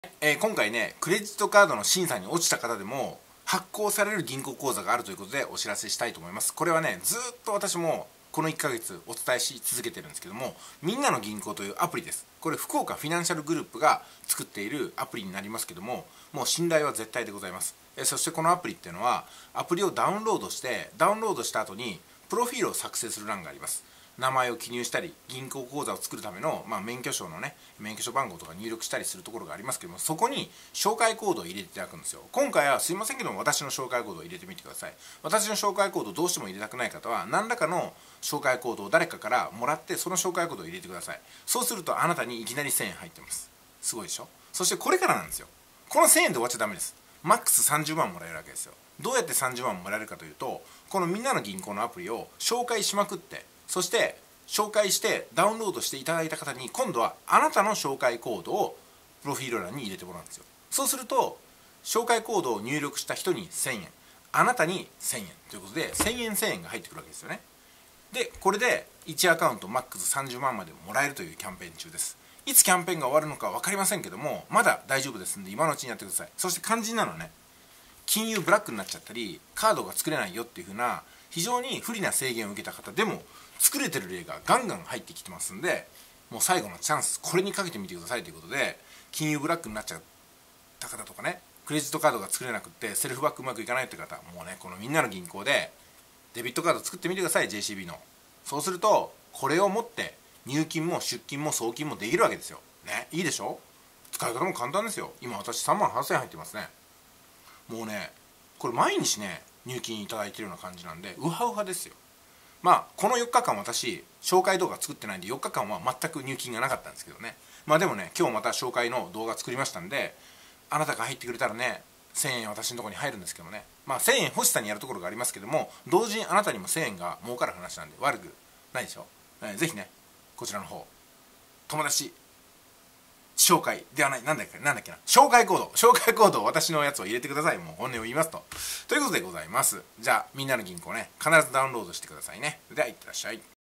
今回ね、クレジットカードの審査に落ちた方でも発行される銀行口座があるということでお知らせしたいと思います。これはね、ずっと私もこの1ヶ月お伝えし続けてるんですけども、みんなの銀行というアプリです。これ福岡フィナンシャルグループが作っているアプリになりますけども、もう信頼は絶対でございます。そしてこのアプリっていうのは、アプリをダウンロードした後にプロフィールを作成する欄があります。名前を記入したり、銀行口座を作るための、免許証のね、免許証番号とか入力したりするところがありますけども、そこに紹介コードを入れていただくんですよ。今回はすいませんけども、私の紹介コードを入れてみてください。私の紹介コードをどうしても入れたくない方は、何らかの紹介コードを誰かからもらって、その紹介コードを入れてください。そうすると、あなたにいきなり1000円入ってます。すごいでしょ。そしてこれからなんですよ。この1000円で終わっちゃダメです。マックス30万もらえるわけですよ。どうやって30万もらえるかというと、このみんなの銀行のアプリを紹介しまくって、そして紹介してダウンロードしていただいた方に、今度はあなたの紹介コードをプロフィール欄に入れてもらうんですよ。そうすると紹介コードを入力した人に1000円、あなたに1000円ということで1000円1000円が入ってくるわけですよね。でこれで1アカウントマックス30万までもらえるというキャンペーン中です。いつキャンペーンが終わるのか分かりませんけども、まだ大丈夫ですんで今のうちにやってください。そして肝心なのはね、金融ブラックになっちゃったりカードが作れないよっていう風な非常に不利な制限を受けた方でも作れてる例がガンガン入ってきてますんで、もう最後のチャンス、これにかけてみてくださいということで、金融ブラックになっちゃった方とかね、クレジットカードが作れなくってセルフバックうまくいかないって方、もうね、このみんなの銀行でデビットカード作ってみてください。 JCB の。そうするとこれを持って入金も出金も送金もできるわけですよね。いいでしょ。使い方も簡単ですよ。今私3万8000円入ってますね。もうね、これ毎日ね入金いただいてるような感じなんで、ウハウハですよ。この4日間私紹介動画作ってないんで4日間は全く入金がなかったんですけどね。でもね、今日また紹介の動画作りましたんで、あなたが入ってくれたらね、1000円私のところに入るんですけどね、1000円欲しさにやるところがありますけども、同時にあなたにも1000円が儲かる話なんで悪くないでしょ。ぜひね、こちらの方、友達紹介ではない、なんだっけな、紹介コードを私のやつを入れてください。もう本音を言いますということでございます。じゃあみんなの銀行ね、必ずダウンロードしてくださいね。ではいってらっしゃい。